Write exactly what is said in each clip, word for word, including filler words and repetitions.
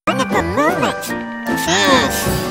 one of the moment. Cheers.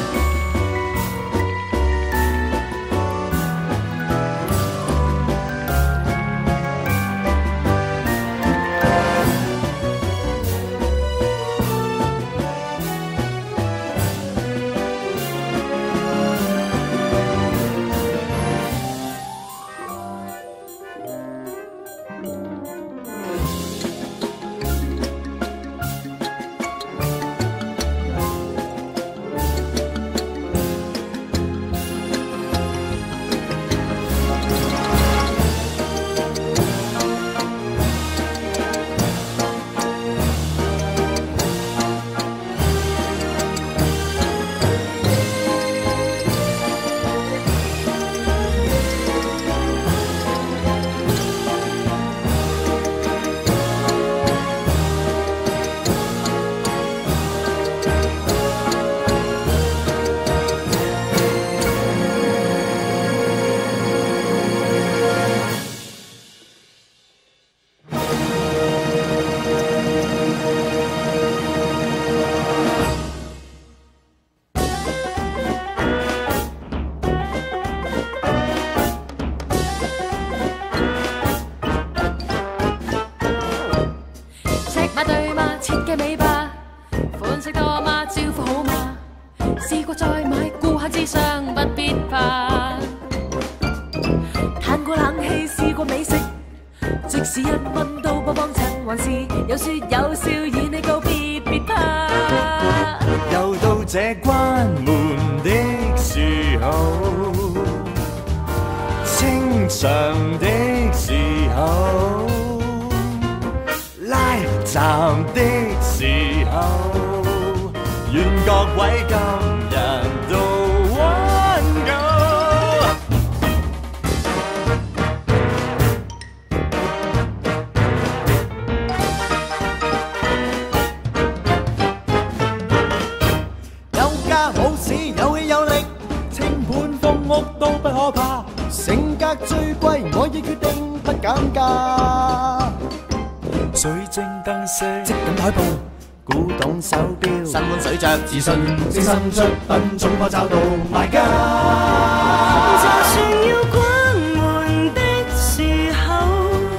自信精神出品，總可找到買家。 就算要關門的時候，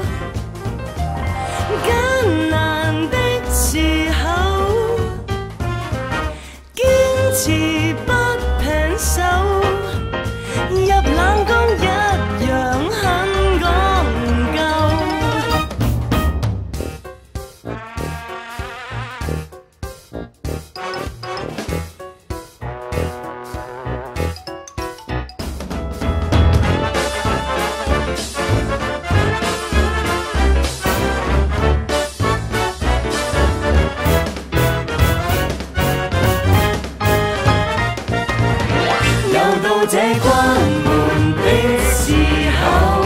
艱難的時候，堅持不平手，入冷宮一樣很講究。這關門的時候，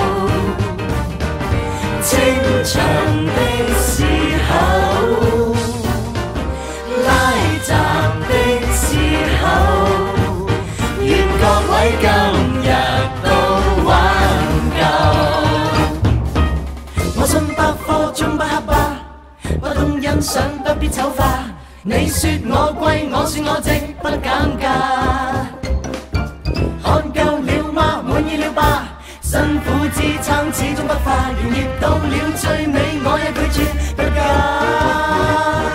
清場的時候，拉閘的時候，願各位今日都玩夠。我信百貨中不黑吧，不懂欣賞不必醜化。你說我貴，我說我值，不減價。看夠了嗎？滿意了吧？辛苦支撐始終不化，營業到了最尾，我也拒絕不加。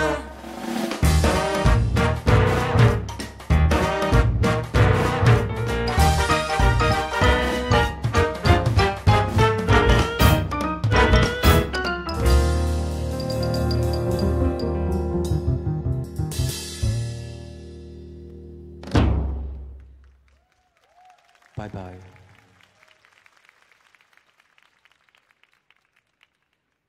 拜拜。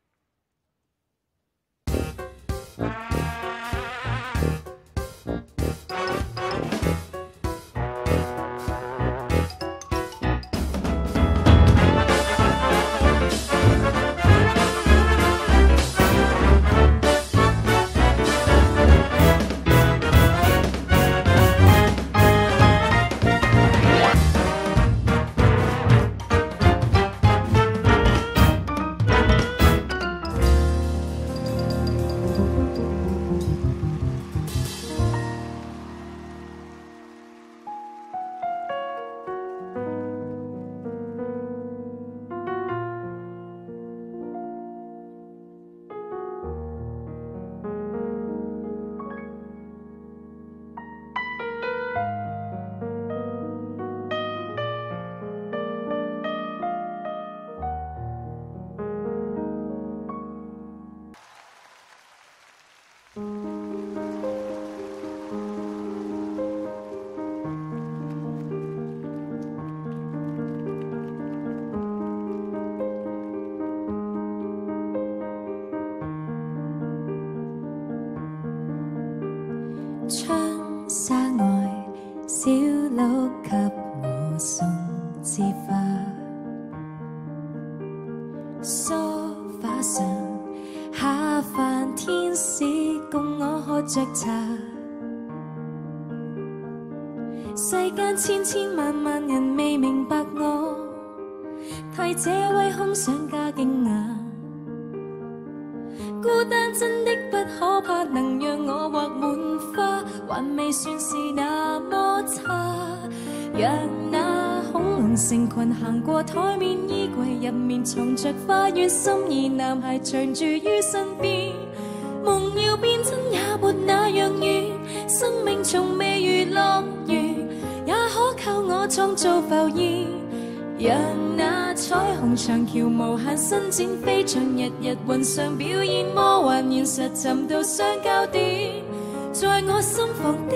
窗紗外，小鹿給我送枝花。梳化上，下凡天使共我喝着茶。世間千千萬萬人未明白我，替這位空想加驚訝。孤單真的不可怕，能讓我畫滿花，還未算是那麼差。讓那恐龍成群行過台面，衣櫃入面藏着花園，心儀男孩長住於身邊。夢要變真也沒那樣遠，生命從未如樂園，也可靠我創造浮現。讓那彩虹長橋無限伸展，飛翔日日雲上表演，魔幻現實尋到相交點，在我心房的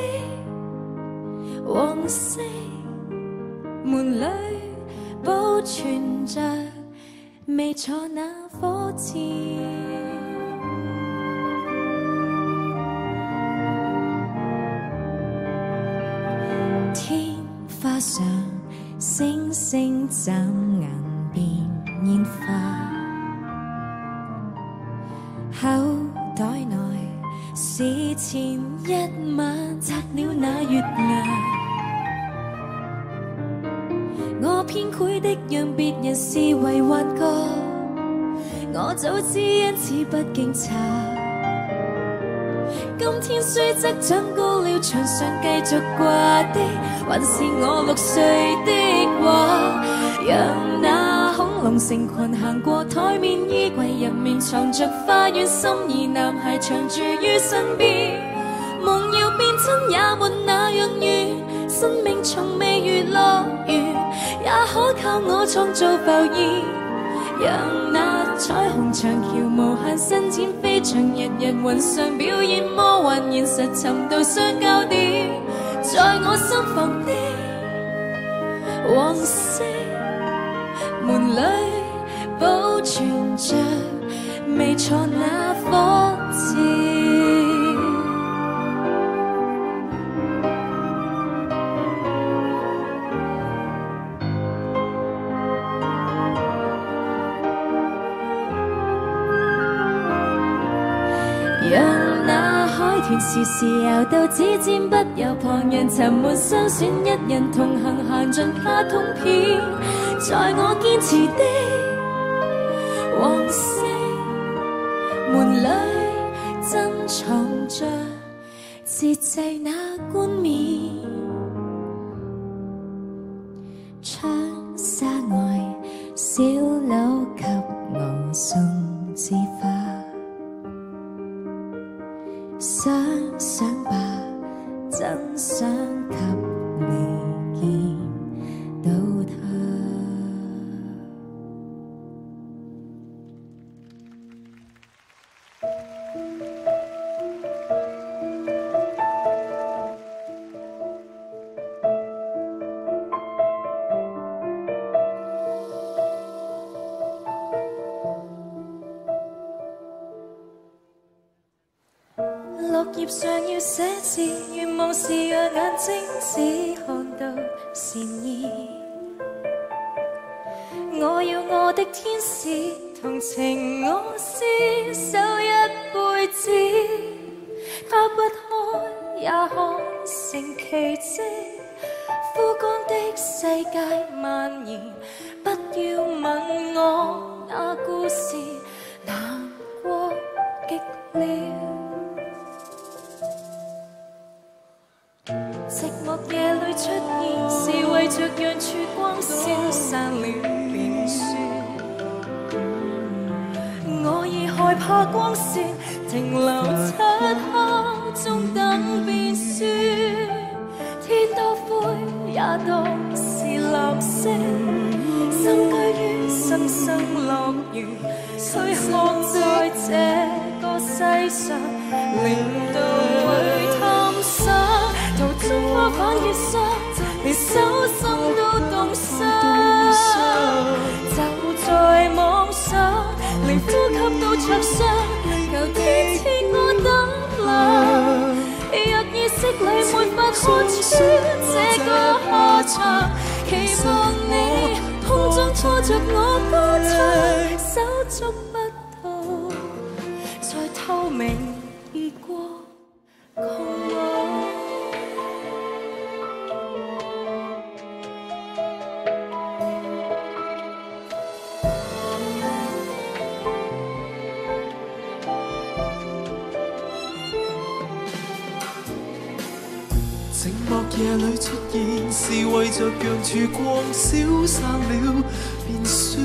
黃色門裏保存着未坐那火箭。天花上星星眨眼變煙花，口袋內是前一晚摘了那月牙。我偏攰的讓別人視為幻覺，我早知因此不敬茶。今天雖則長高了，牆上繼續掛的還是我六歲的畫。讓那恐龍成群行過台面，衣櫃入面藏着花園，心儀男孩長住於身邊。夢要變真也沒那樣遠，生命從未如樂園，也可靠我創造浮現。讓那彩虹長橋無限伸展，飛翔日日雲上表演，魔幻現實尋到相交點，在我心房的黃色門裏保存着未坐那火箭。讓那海豚時時游到指尖，不由旁人沉悶相選，一人同行行盡卡通片，在我堅持的黃色門裏珍藏着節制那冠冕。窗紗外，小佬給我送枝花。想想吧，真想給你見到他。綠葉上要寫字，願望是讓眼睛只看到善意。我要我的天使同情我廝守一輩子，拋不開也看成奇蹟。枯乾的世界蔓延，不要問我那故事難過極了。寂寞夜裏出現，是為着讓處光消散了便算。我已害怕光線停留漆黑中等變酸，天多灰也當是藍色，深居於新生樂園，軀殼在這個世上令到會貪心。途中花瓣結霜，連手心都凍傷。就在妄想，連呼吸都灼傷。求天賜我膽量，若意識裏沒法看穿這個下場，期望你空中拖着我歌唱，手觸不到，在透明而過窮我。 寂寞夜裏出現，是為着讓曙光消散了便算。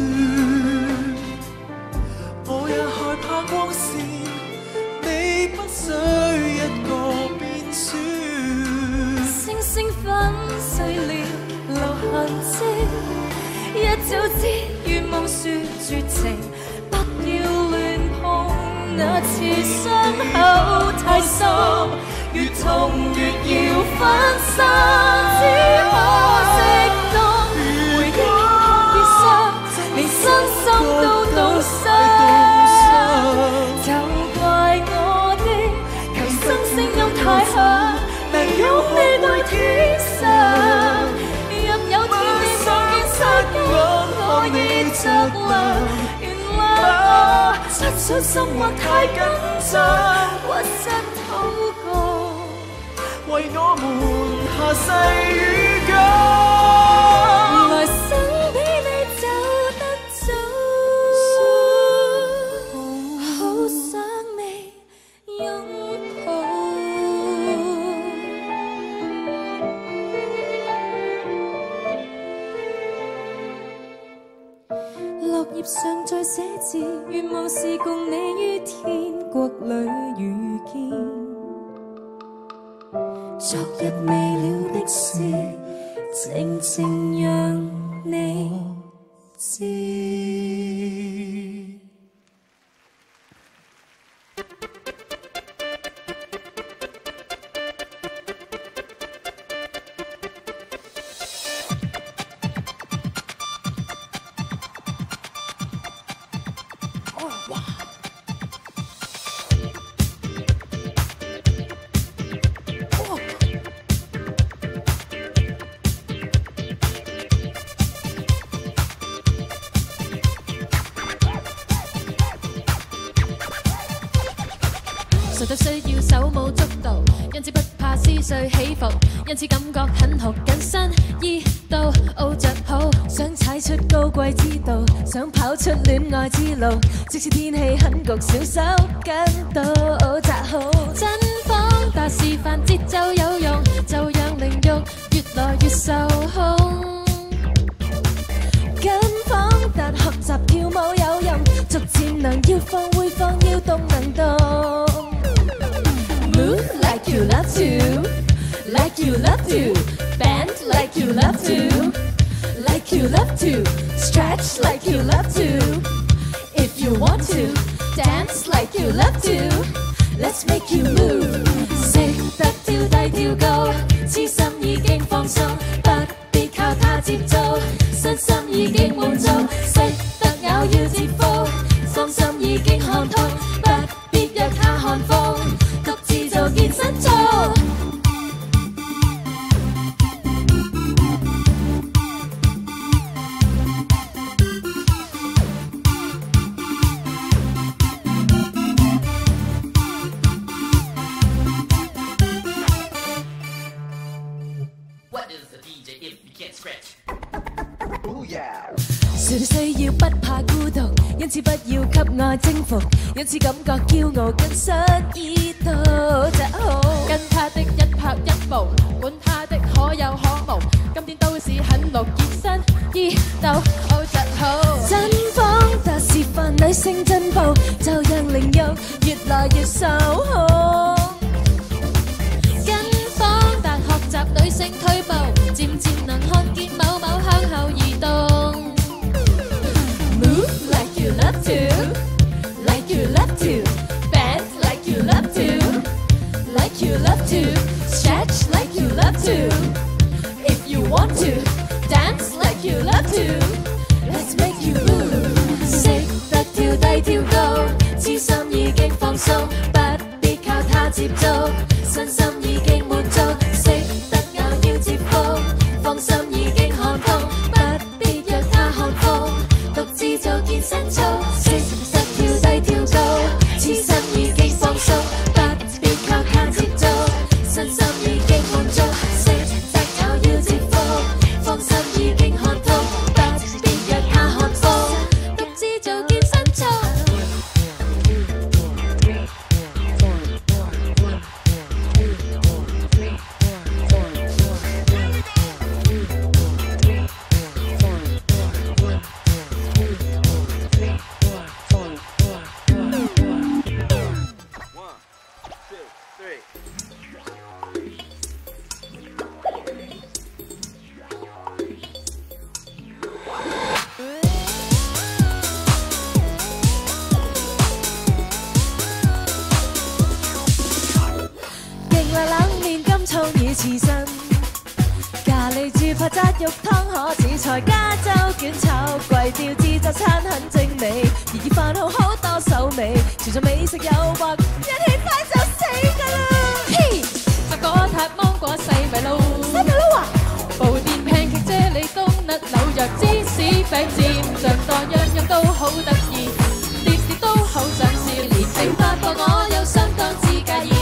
我也害怕光線，你不需一個變選。 星星粉碎了留痕跡，一早知願望說絕情，不要亂碰那次傷口太深。越痛越要翻身，只可惜當回憶結霜，連身心都凍傷。就怪我的求生聲音太響，能擁你到天上。若有天你望見擦肩，我已着涼。原諒我失咗心或太緊張，屈膝禱告。為我們下世與共，來生比你走得早，好想你擁抱。落葉上再寫字，願望是共你於天國裏遇見。昨日未了的事，靜靜讓你知。 誰都需要手舞足蹈，因此不怕思緒起伏，因此感覺很好緊身衣到傲着好，想踩出高貴之道，想跑出戀愛之路，即使天氣很焗，小手緊到扎好。真方達示範節奏有用，就讓靈慾越來越受控。跟方達學習跳舞有用，逐漸能要放會放，要動能動。Move like you love to, like you love to, bend like you love to, like you love to, stretch like you love to. If you want to, dance like you love to, let's make you move. 識得跳低跳高，痴心已經放鬆，不必靠他節奏，身心已經滿足。識得咬要接福，芳心已經看通，不必約他看風。做健身操。誰都需要不怕孤獨，因此不要給愛征服，因此感覺驕傲更失意到就好。跟他的一拍一步，管他的可有可無，今天都是很綠熱身衣到傲就好。真方達示範女性進步，就讓靈慾越來越受控。跟方達學習女性退步，漸漸能看見某某向後移動。Move like you love to, like you love to, bend like you love to, like you love to, stretch like you love to. If you want to, dance like you love to, let's make you move. 識得跳低跳高，痴心已經放鬆，不必靠他接觸，身心已經滿。 似刺身。咖喱豬扒扎肉湯可紫菜加州卷炒貴刁自助餐很精美，熱熱飯後好多手尾，全在美食誘惑，一起快就死㗎啦！嘿，發果塔芒果西米露，西米露啊！布甸 pancake 啫喱冬甩紐約芝士餅佔醬多，樣樣都好得意，碟碟都好想試，連成發覺我有相當之介意。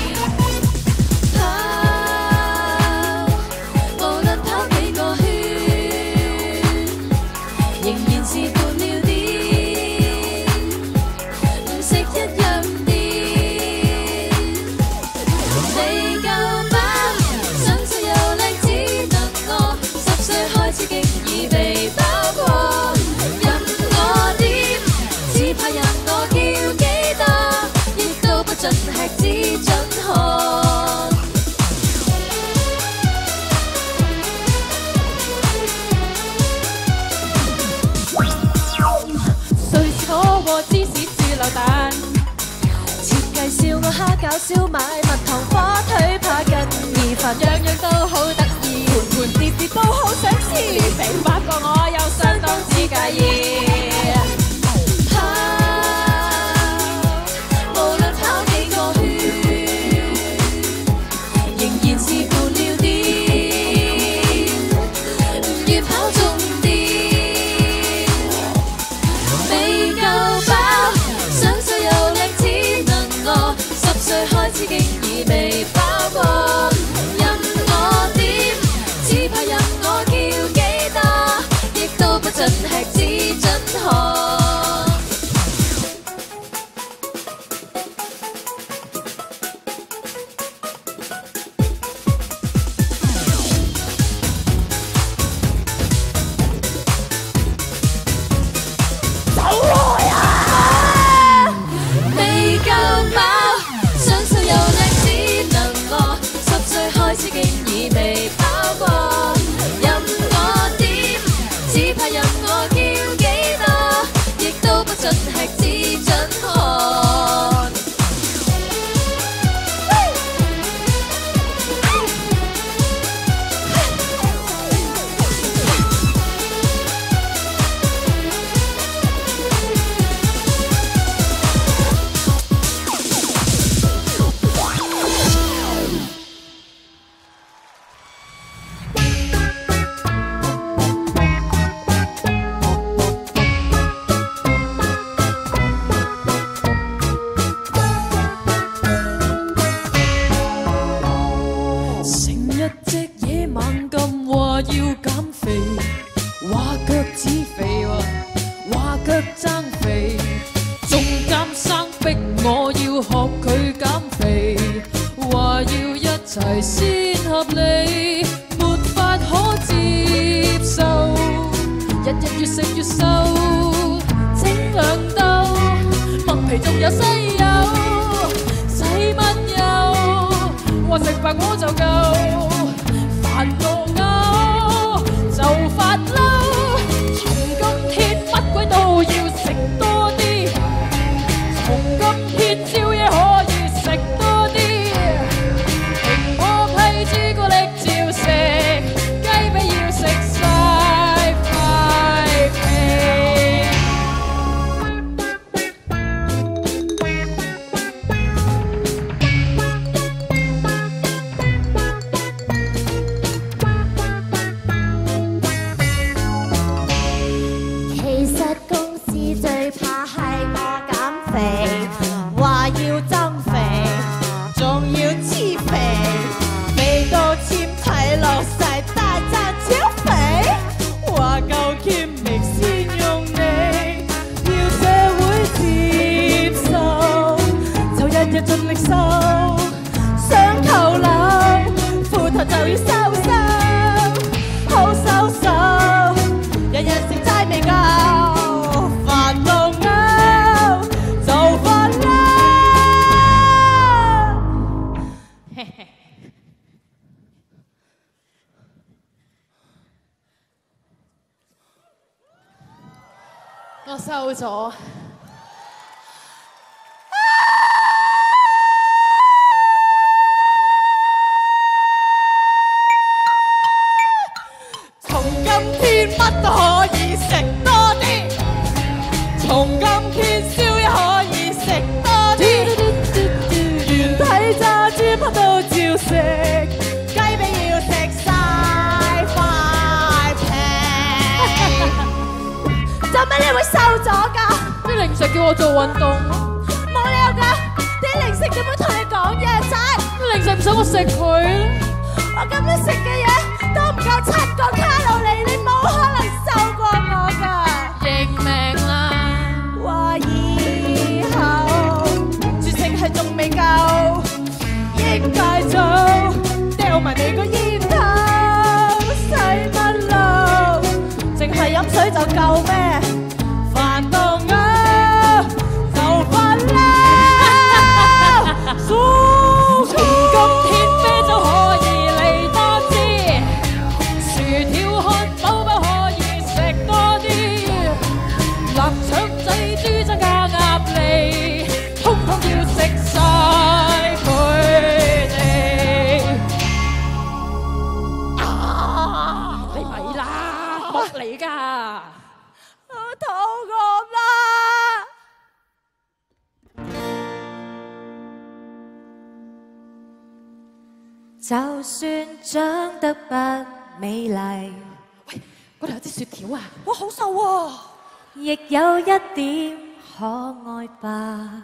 蝦餃、燒賣、蜜糖、火腿、扒筋、意飯，樣樣都好得意，盤盤碟碟都好想試，連肥發覺我有相當之介意。跑，無論跑幾個圈，仍然是半了點，越跑重點，未夠飽，想睡又靚只能餓。十歲開始竟已未飽過，任我點，只怕任我叫幾多，亦都不准吃只准喝。 我收咗。 食，雞髀要食晒塊皮。做咩你會瘦咗㗎？啲零食叫我做運動，冇理由㗎。啲零食點會同你講嘢仔？啲零食唔想我食佢，我今日食嘅嘢都唔夠七個卡路里，你冇可能瘦過我㗎。認命啦！話以後絕食係仲未夠，應該做掉埋你個煙頭，使乜路？淨係飲水就夠咩？煩到我就煩啦！從今天啤酒可以嚟多支，薯條漢堡包可以食多啲，臘腸仔豬踭加鴨脷，通通要食晒佢哋。啊！你咪啦，木嚟㗎！我肚餓啦！ 就算長得不美麗， 喂，嗰度有支雪條啊！哇，好瘦喎！ 亦有一點可愛吧。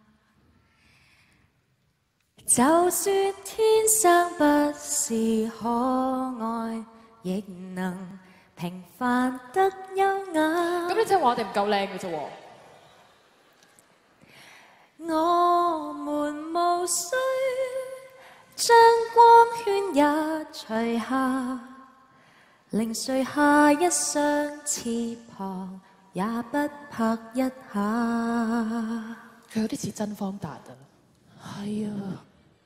就算天生不是可愛，亦能平凡得優雅。 咁你即係話我哋唔夠靚嘅啫喎？ 我們無需將光圈也除下，令垂下一雙翅膀也不拍一下。 佢有啲似真方達啊！係啊。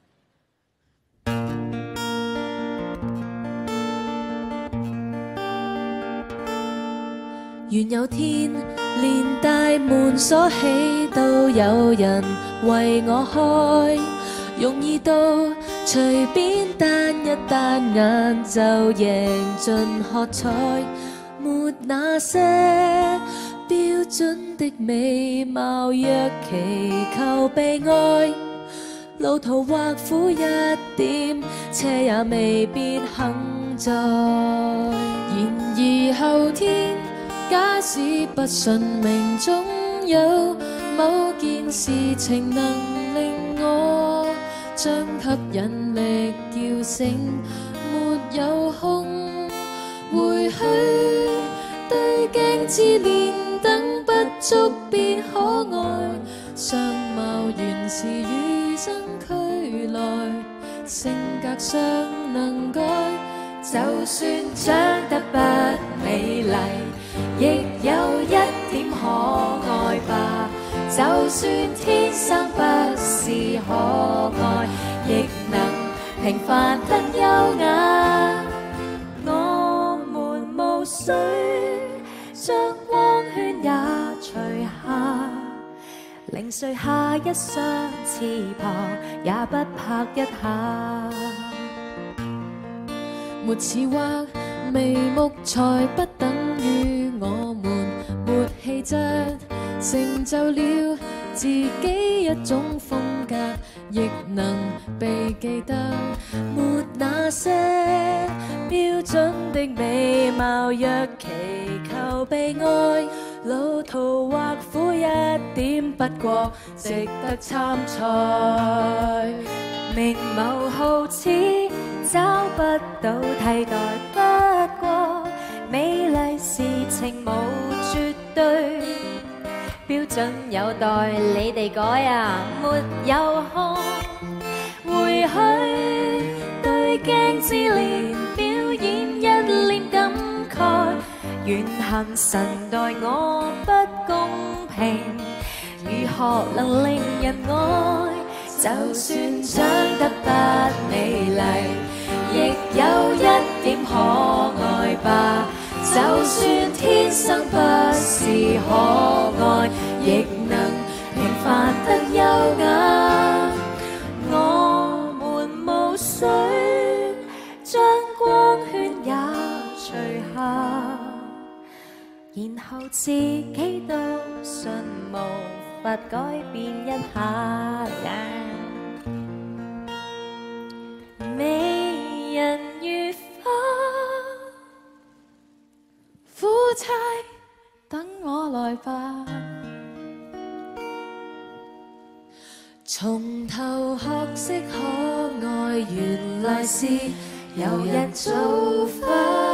願有天連大門鎖起都有人為我開，容易到隨便單一單眼就贏盡喝彩，沒那些標準的美貌，若祈求被愛，路途或苦一點，車也未必肯載。然而後天假使不信命中有某件事情能令我將吸引力叫醒，沒有空回去對鏡自憐，等不足變可愛，相貌原是與生俱來，性格上能改，就算長得不美麗，亦有一點可愛吧。就算天生不是可愛，亦能平凡得優雅。我們無需將光圈也除下，令垂下一雙翅膀也不拍一下。沒似或眉目才不等於我們沒氣質，成就了自己一種風格，亦能被記得。沒那些標準的美貌，若祈求被愛，路途或苦一點，不過值得參賽。明眸皓齒找不到替代，不過美麗事情無絕對，標準有待你哋改啊！沒有空回去對鏡自憐，表演一臉感慨，願行神待我不公平，如何能令人愛？就算長得不美麗，亦有一點可愛吧。就算天生不是可愛，亦能平凡得優雅。我們無需將光圈也除下，然後自己都信無法改變一下。 差，等我來吧。從頭學識可愛，原來是由日做法。